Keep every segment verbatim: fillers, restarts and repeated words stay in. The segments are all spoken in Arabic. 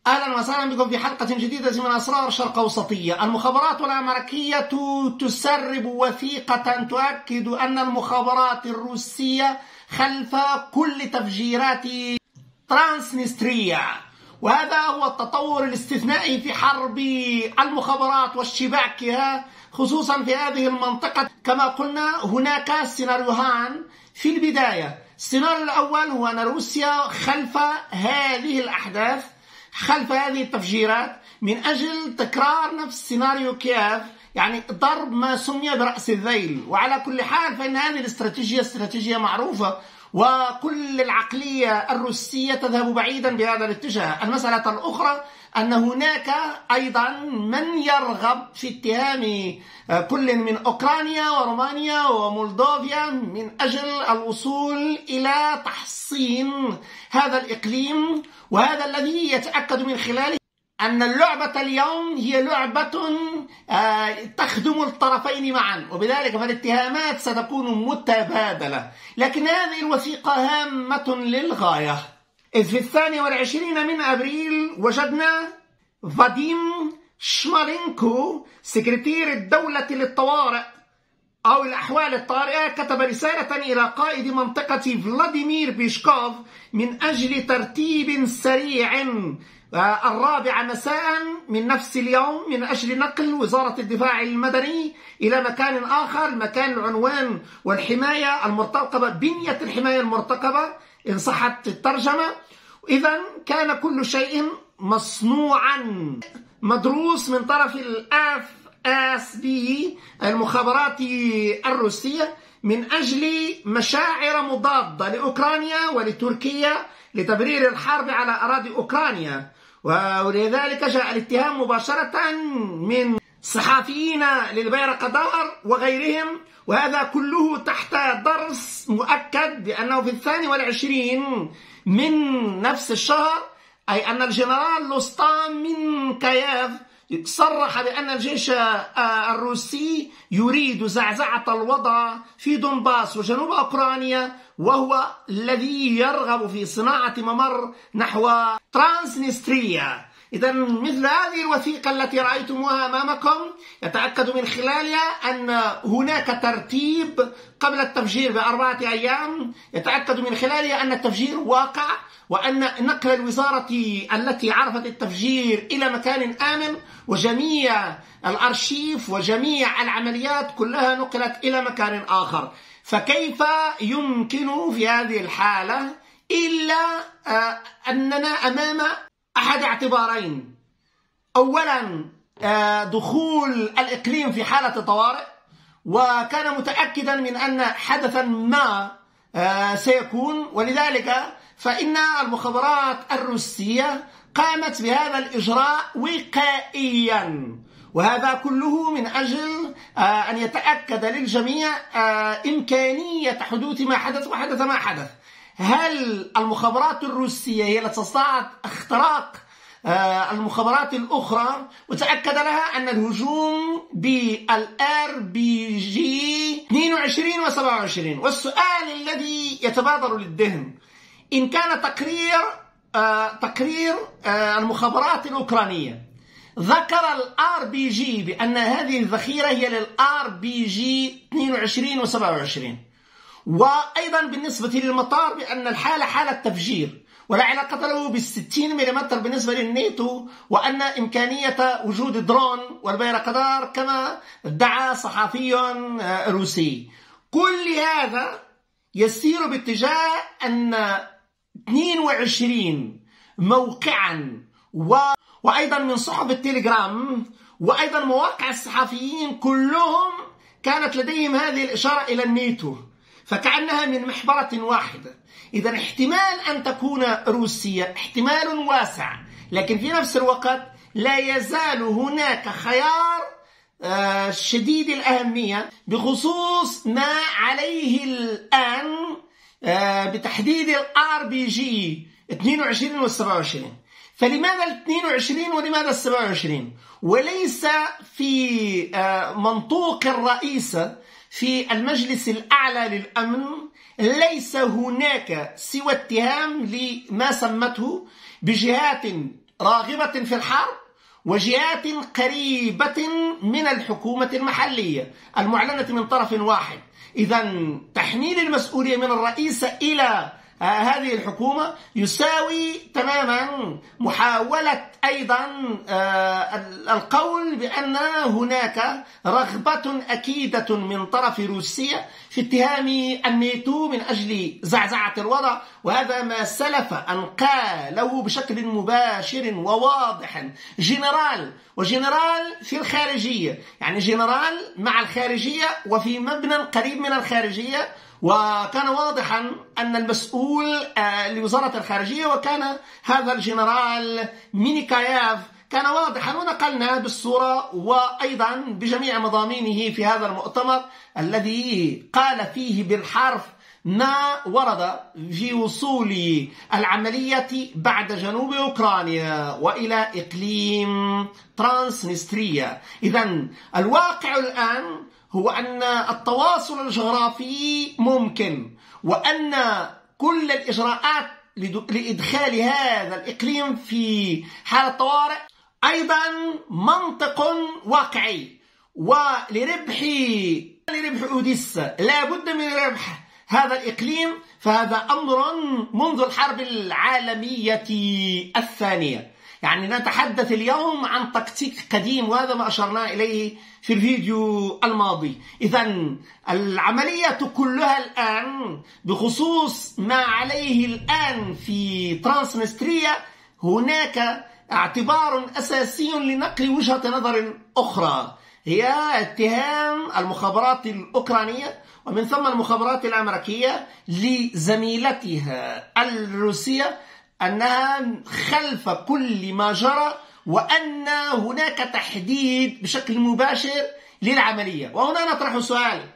أهلا وسهلا بكم في حلقة جديدة من أسرار شرق أوسطية. المخابرات الأمريكية تسرب وثيقة تؤكد أن المخابرات الروسية خلف كل تفجيرات ترانسنستريا، وهذا هو التطور الاستثنائي في حرب المخابرات واشتباكها خصوصا في هذه المنطقة. كما قلنا هناك سيناريوهان في البداية. السيناريو الأول هو أن روسيا خلف هذه الأحداث، خلف هذه التفجيرات، من أجل تكرار نفس سيناريو كييف، يعني ضرب ما سمي برأس الذيل. وعلى كل حال فإن هذه الاستراتيجية استراتيجية معروفة، وكل العقلية الروسية تذهب بعيدا بهذا الاتجاه. المسألة الأخرى أن هناك أيضا من يرغب في اتهام كل من أوكرانيا ورومانيا ومولدوفيا من أجل الوصول إلى تحصين هذا الإقليم، وهذا الذي يتأكد من خلاله أن اللعبة اليوم هي لعبة تخدم الطرفين معا، وبذلك فالاتهامات ستكون متبادلة. لكن هذه الوثيقة هامة للغاية، إذ في الثاني والعشرين من أبريل وجدنا فاديم شمالينكو سكرتير الدولة للطوارئ أو الأحوال الطارئة كتب رسالة إلى قائد منطقة فلاديمير بيشكوف من أجل ترتيب سريع الرابعة مساء من نفس اليوم من أجل نقل وزارة الدفاع المدني إلى مكان آخر. مكان العنوان والحماية المرتقبة، بنية الحماية المرتقبة إن صحت الترجمة. إذن كان كل شيء مصنوعا مدروس من طرف الأف اس بي المخابرات الروسية من أجل مشاعر مضادة لأوكرانيا ولتركيا لتبرير الحرب على أراضي أوكرانيا. ولذلك جاء الاتهام مباشرة من صحفيين للبيرقدار وغيرهم، وهذا كله تحت درس مؤكد بأنه في الثاني والعشرين من نفس الشهر، أي أن الجنرال لوستان من كييف صرح بأن الجيش الروسي يريد زعزعة الوضع في دونباس وجنوب أوكرانيا، وهو الذي يرغب في صناعة ممر نحو ترانسنستريا. إذا مثل هذه الوثيقة التي رأيتموها أمامكم يتأكد من خلالها أن هناك ترتيب قبل التفجير بأربعة أيام، يتأكد من خلالها أن التفجير واقع، وأن نقل الوزارة التي عرفت التفجير إلى مكان آمن، وجميع الأرشيف وجميع العمليات كلها نقلت إلى مكان آخر. فكيف يمكن في هذه الحالة إلا أننا أمام أحد اعتبارين؟ أولا دخول الإقليم في حالة طوارئ، وكان متأكدا من أن حدثا ما سيكون، ولذلك فإن المخابرات الروسية قامت بهذا الإجراء وقائيا، وهذا كله من أجل أن يتأكد للجميع إمكانية حدوث ما حدث وحدث ما حدث. هل المخابرات الروسية هي التي استطاعت اختراق المخابرات الأخرى وتأكد لها أن الهجوم بالآر بي جي اثنين وعشرين و سبعة وعشرين؟ والسؤال الذي يتبادر للذهن، إن كان تقرير تقرير المخابرات الأوكرانية ذكر الآر بي جي بأن هذه الذخيرة هي للآر بي جي اثنين وعشرين و سبعة وعشرين، وأيضا بالنسبة للمطار بأن الحالة حالة تفجير ولا علاقة له بالستين ملم بالنسبة للناتو، وأن إمكانية وجود درون والبيرقدار كما ادعى صحفي روسي. كل هذا يسير باتجاه أن اثنين وعشرين موقعا و... وأيضا من صحف التليجرام وأيضا مواقع الصحفيين كلهم كانت لديهم هذه الإشارة إلى الناتو، فكأنها من محبرة واحدة. إذا احتمال أن تكون روسيا احتمال واسع، لكن في نفس الوقت لا يزال هناك خيار شديد الأهمية بخصوص ما عليه الآن بتحديد الآر بي جي اثنين وعشرين و سبعة وعشرين. فلماذا ال اثنين وعشرين ولماذا ال سبعة وعشرين؟ وليس في منطوق الرئيسة في المجلس الأعلى للأمن ليس هناك سوى اتهام لما سمته بجهات راغبة في الحرب وجهات قريبة من الحكومة المحلية المعلنة من طرف واحد. إذا تحميل المسؤولية من الرئيس إلى هذه الحكومة يساوي تماما محاولة أيضا القول بأن هناك رغبة أكيدة من طرف روسيا في اتهام الناتو من أجل زعزعة الوضع، وهذا ما سلف أن قاله بشكل مباشر وواضح جنرال وجنرال في الخارجية، يعني جنرال مع الخارجية وفي مبنى قريب من الخارجية. وكان واضحا أن المسؤول لوزارة الخارجية وكان هذا الجنرال مينيكاياف كان واضحا، ونقلنا بالصورة وأيضا بجميع مضامينه في هذا المؤتمر الذي قال فيه بالحرف ما ورد في وصول العملية بعد جنوب أوكرانيا وإلى إقليم ترانسنستريا. إذن الواقع الآن هو أن التواصل الجغرافي ممكن، وأن كل الإجراءات لإدخال هذا الإقليم في حالة طوارئ أيضا منطق واقعي. ولربح لربح أوديسا لا بد من ربح هذا الإقليم، فهذا أمر منذ الحرب العالمية الثانية. يعني نتحدث اليوم عن تكتيك قديم، وهذا ما أشرنا إليه في الفيديو الماضي. إذن العملية كلها الآن بخصوص ما عليه الآن في ترانسنستريا هناك اعتبار أساسي لنقل وجهة نظر أخرى، هي اتهام المخابرات الأوكرانية ومن ثم المخابرات الأمريكية لزميلتها الروسية أنها خلف كل ما جرى، وأن هناك تحديد بشكل مباشر للعملية. وهنا نطرح سؤال: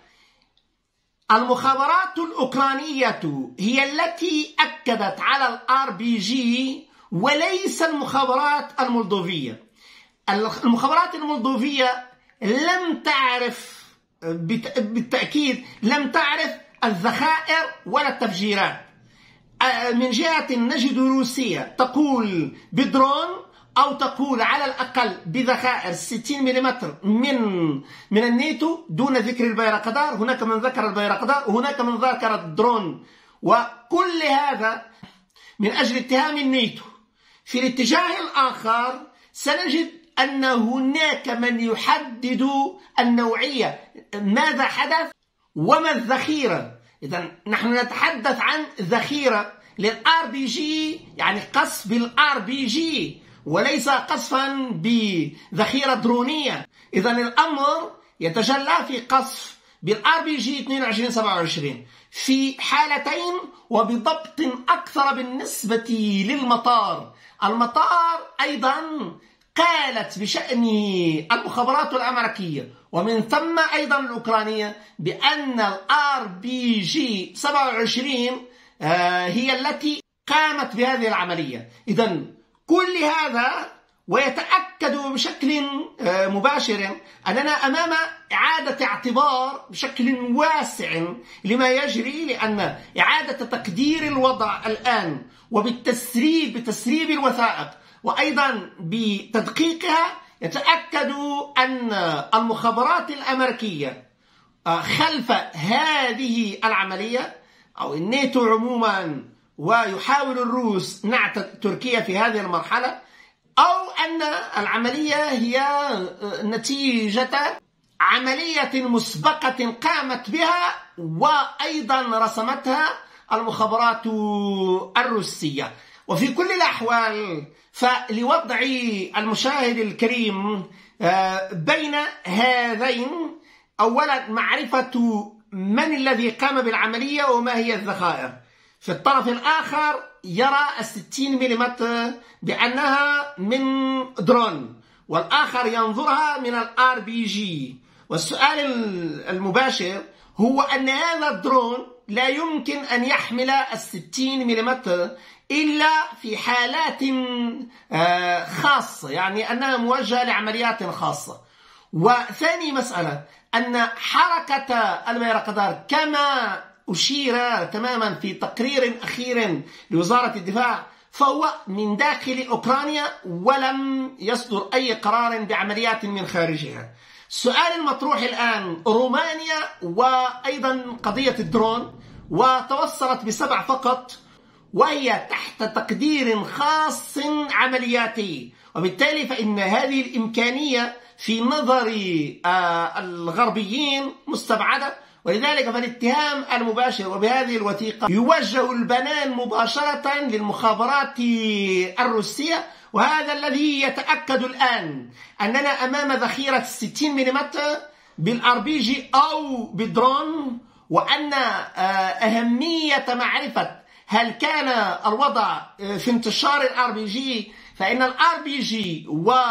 المخابرات الأوكرانية هي التي أكدت على الآر بي جي وليس المخابرات المولدوفية. المخابرات المولدوفية لم تعرف بالتأكيد لم تعرف الذخائر ولا التفجيرات. من جهة نجد روسيا تقول بدرون أو تقول على الأقل بذخائر ستين ملم من من الناتو دون ذكر البيرقدار. هناك من ذكر البيرقدار وهناك من ذكر الدرون، وكل هذا من أجل اتهام الناتو. في الاتجاه الآخر سنجد أن هناك من يحدد النوعية، ماذا حدث وما الذخيرة. إذن نحن نتحدث عن ذخيرة للآر بي جي، يعني قصف بالآر بي جي وليس قصفا بذخيرة درونية. إذن الأمر يتجلى في قصف بالآر بي جي اثنين وعشرين سبعة وعشرين في حالتين وبضبط أكثر بالنسبة للمطار. المطار أيضا قالت بشأن المخابرات الأمريكية ومن ثم أيضا الأوكرانية بأن الآر بي جي سبعة وعشرين هي التي قامت بهذه العملية. إذن كل هذا ويتأكد بشكل مباشر أننا أمام إعادة اعتبار بشكل واسع لما يجري، لأن إعادة تقدير الوضع الآن وبالتسريب بتسريب الوثائق وأيضا بتدقيقها يتأكد أن المخابرات الأمريكية خلف هذه العملية أو الناتو عموما، ويحاول الروس نعت تركيا في هذه المرحلة، أو أن العملية هي نتيجة عملية مسبقة قامت بها وأيضا رسمتها المخابرات الروسية. وفي كل الأحوال فلوضع المشاهد الكريم بين هذين، أولا معرفة من الذي قام بالعملية وما هي الذخائر. في الطرف الآخر يرى الستين ملم بأنها من درون، والآخر ينظرها من الآر بي جي. والسؤال المباشر هو أن هذا الدرون لا يمكن أن يحمل الستين ملم إلا في حالات خاصة، يعني أنها موجهة لعمليات خاصة. وثاني مسألة أن حركة البيرقدار كما أشير تماما في تقرير أخير لوزارة الدفاع، فهو من داخل أوكرانيا ولم يصدر أي قرار بعمليات من خارجها. السؤال المطروح الآن رومانيا وأيضا قضية الدرون، وتوصلت بسبع فقط، وهي تحت تقدير خاص عملياتي، وبالتالي فإن هذه الإمكانية في نظر الغربيين مستبعدة، ولذلك فالاتهام المباشر وبهذه الوثيقة يوجه البنان مباشرة للمخابرات الروسية. وهذا الذي يتأكد الآن أننا أمام ذخيرة ستين ملم بالار بي جي أو بالدرون، وأن أهمية معرفة هل كان الوضع في انتشار الار بي جي، فإن الار بي جي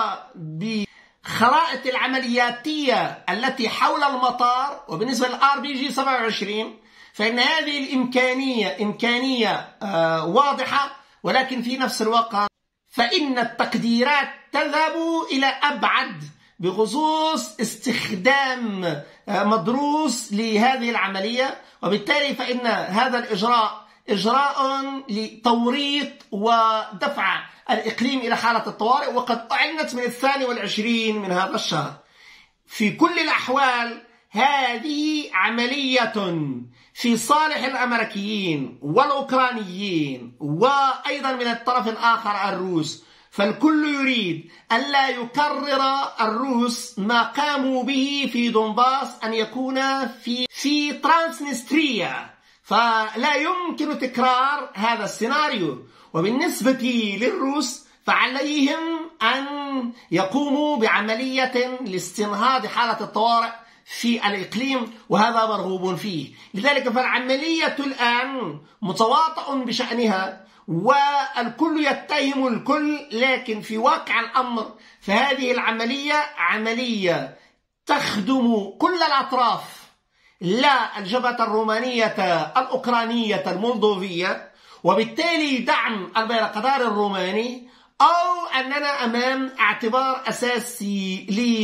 وبخرائط العملياتية التي حول المطار، وبالنسبة للار بي جي سبعة وعشرين، فإن هذه الإمكانية إمكانية واضحة، ولكن في نفس الوقت فإن التقديرات تذهب إلى أبعد بخصوص استخدام مدروس لهذه العملية، وبالتالي فإن هذا الإجراء إجراء لتوريط ودفع الإقليم إلى حالة الطوارئ، وقد أعلنت من الثاني والعشرين من هذا الشهر. في كل الأحوال هذه عملية في صالح الأمريكيين والأوكرانيين وأيضا من الطرف الآخر الروس، فالكل يريد ألا يكرر الروس ما قاموا به في دونباس أن يكون في في ترانسنستريا، فلا يمكن تكرار هذا السيناريو. وبالنسبة للروس فعليهم أن يقوموا بعملية لاستنهاض حالة الطوارئ في الإقليم، وهذا مرغوب فيه. لذلك فالعملية الآن متواطئ بشأنها والكل يتهم الكل، لكن في واقع الأمر فهذه العملية عملية تخدم كل الأطراف، لا الجبهة الرومانية الأوكرانية المولدوفية، وبالتالي دعم البيرقدار الروماني، أو أننا أمام اعتبار أساسي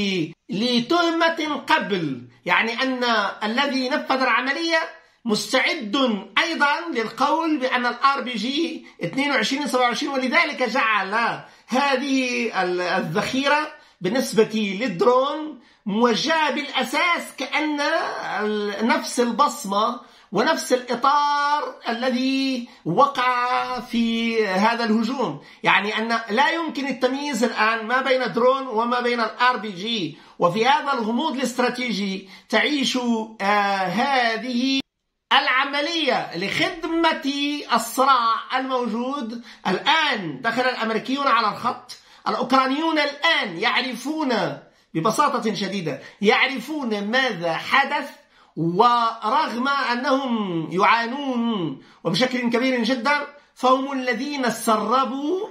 لتهمة قبل، يعني أن الذي نفذ العملية مستعد أيضا للقول بأن الار بي جي اثنين وعشرين سبعة وعشرين، ولذلك جعل هذه الذخيرة بالنسبة للدرون موجهة بالأساس كأن نفس البصمة ونفس الإطار الذي وقع في هذا الهجوم، يعني أن لا يمكن التمييز الآن ما بين درون وما بين الار بي جي. وفي هذا الغموض الاستراتيجي تعيش آه هذه العملية لخدمة الصراع الموجود الآن. دخل الأمريكيون على الخط، الأوكرانيون الآن يعرفون ببساطة شديدة يعرفون ماذا حدث، ورغم أنهم يعانون وبشكل كبير جدا فهم الذين سربوا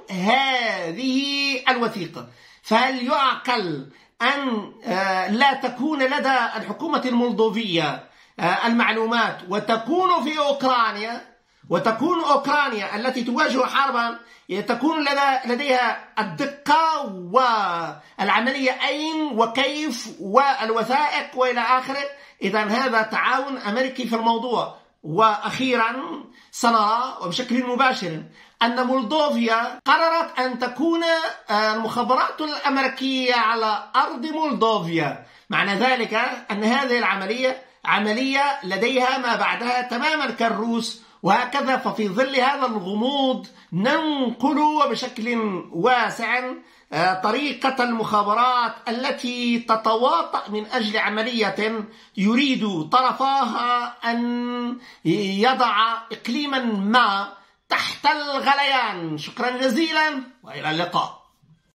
هذه الوثيقة. فهل يعقل أن لا تكون لدى الحكومة المولدوفية المعلومات وتكون في أوكرانيا، وتكون أوكرانيا التي تواجه حربا تكون لديها الدقة والعملية أين وكيف والوثائق وإلى آخره؟ إذا هذا تعاون أمريكي في الموضوع. وأخيرا سنرى وبشكل مباشر أن مولدوفيا قررت أن تكون المخابرات الأمريكية على أرض مولدوفيا، معنى ذلك أن هذه العملية عملية لديها ما بعدها تماما كالروس، وهكذا. ففي ظل هذا الغموض ننقل وبشكل واسع طريقة المخابرات التي تتواطأ من أجل عملية يريد طرفاها أن يضع إقليما ما تحت الغليان. شكرا جزيلا وإلى اللقاء.